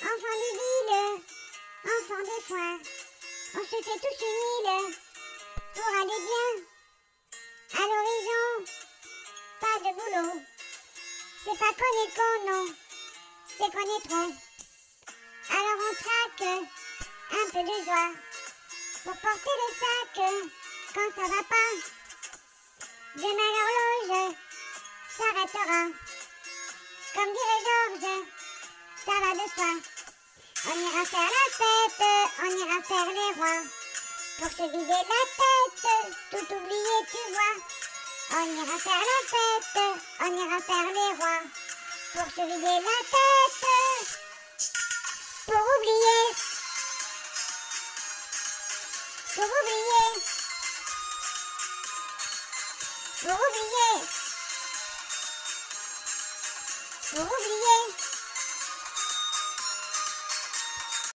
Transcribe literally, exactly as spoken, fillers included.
Enfants des villes, enfants des foins, on se fait tous une île pour aller bien. À l'horizon, pas de boulot. C'est pas qu'on est con, non, c'est qu'on est trop. Alors on traque un peu de joie pour porter le sac quand ça va pas. Demain l'horloge s'arrêtera. Comme dirait Georges, ça va de soi. On ira faire la fête, on ira faire les rois. Pour se vider la tête, tout oublier tu vois. On ira faire la fête, on ira faire les rois. Pour se vider la tête, pour oublier, pour oublier, pour oublier, pour oublier.